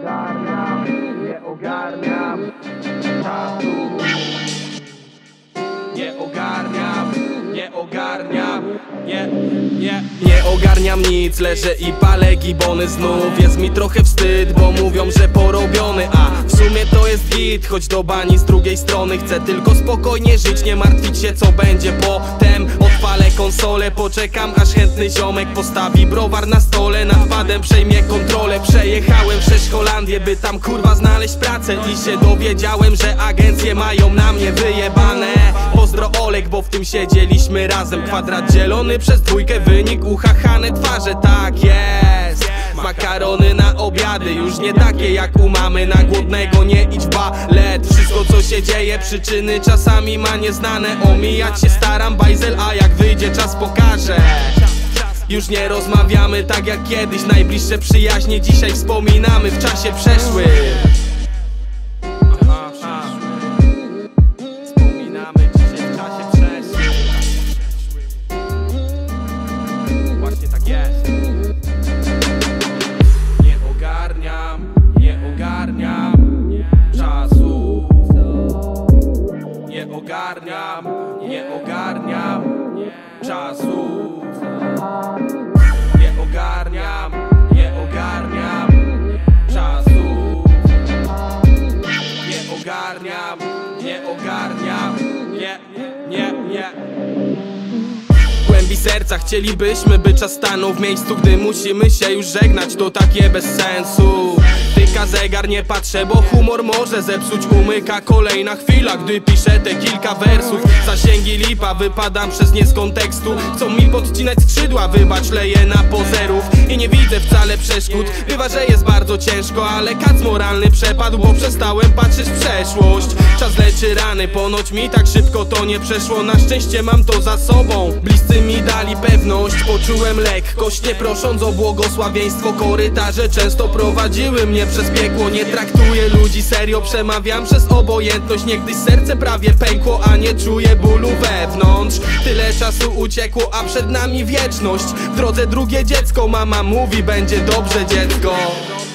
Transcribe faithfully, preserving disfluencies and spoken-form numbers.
ogarniam, nie ogarniam czatu. Nie ogarniam, nie ogarniam, nie, nie Nie ogarniam nic, leżę i palę gibony znów. Jest mi trochę wstyd, bo mówią, że porobiony. A w sumie to jest git, choć do bani z drugiej strony. Chcę tylko spokojnie żyć, nie martwić się co będzie potem. Odpalę konsolę, poczekam aż chętny ziomek postawi browar na stole. Nad padem przejmie kontrolę. Przejechałem przez Holandię, by tam kurwa znaleźć pracę. I się dowiedziałem, że agencje mają na mnie wyjebane. Pozdro Olek, bo w tym siedzieliśmy razem. Kwadrat dzielony przez dwójkę, wynik uchachane twarze. Tak jest. Makarony na obiady, już nie takie jak u mamy. Na głodnego nie idź w balet. Wszystko co się dzieje, przyczyny czasami ma nieznane. Omijać się staram, bajzel, a jak wyjdzie czas pokaże. Już nie rozmawiamy tak jak kiedyś. Najbliższe przyjaźnie dzisiaj wspominamy w czasie przeszłym. Nie ogarniam, nie ogarniam czasu. Nie ogarniam, nie ogarniam czasu. Nie ogarniam, nie ogarniam, nie, nie, nie. W głębi serca chcielibyśmy, by czas stanął w miejscu, gdy musimy się już żegnać, to takie bez sensu. Tyka zegar, nie patrzę, bo humor może zepsuć. Umyka kolejna chwila, gdy piszę te kilka wersów. Zasięgi lipa, wypadam przez nie z kontekstu. Chcą mi podcinać skrzydła, wybacz, leję na pozerów. I nie widzę wcale przeszkód. Bywa, że jest bardzo ciężko, ale kac moralny przepadł, bo przestałem patrzeć w przeszłość. Czas leczy rany, ponoć mi tak szybko to nie przeszło. Na szczęście mam to za sobą. Bliscy mi dali pewność, poczułem lekkość, nie prosząc o błogosławieństwo. Korytarze często prowadziły mnie przez piekło. Nie traktuję ludzi serio, przemawiam przez obojętność. Niegdyś serce prawie pękło, a nie czuję bólu wewnątrz. Tyle czasu uciekło, a przed nami wieczność. W drodze drugie dziecko, mama mówi, będzie dobrze dziecko.